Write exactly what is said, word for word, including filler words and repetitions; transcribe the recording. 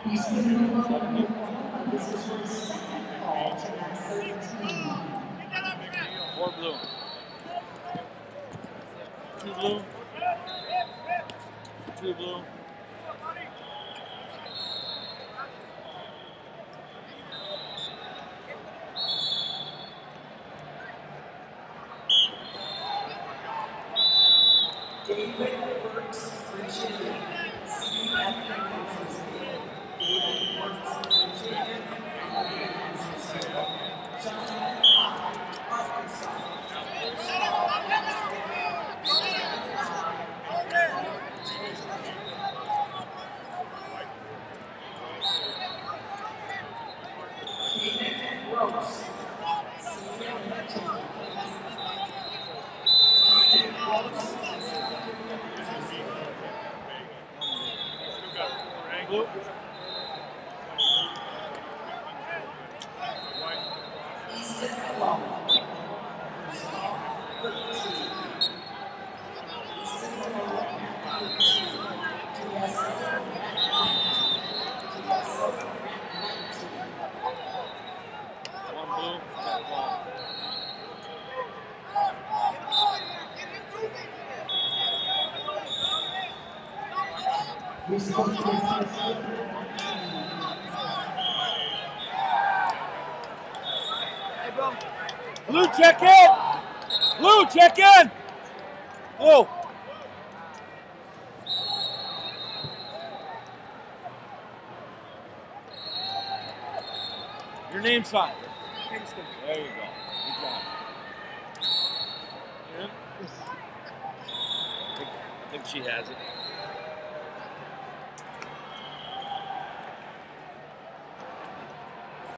He's moving along. This is her second call to that thirteen. Four blue. Two blue. Two blue. David Works, Virginia. Steve Evans, David Works, Virginia. John Hawk, Arkansas. David Gross, Senior Virginia. David Gross, Blue. Easton Long. One blue. Blue, check in! Blue, check in! Blue! Your name's fine. Kingston. There you go. Good job. Yeah. I think she has it.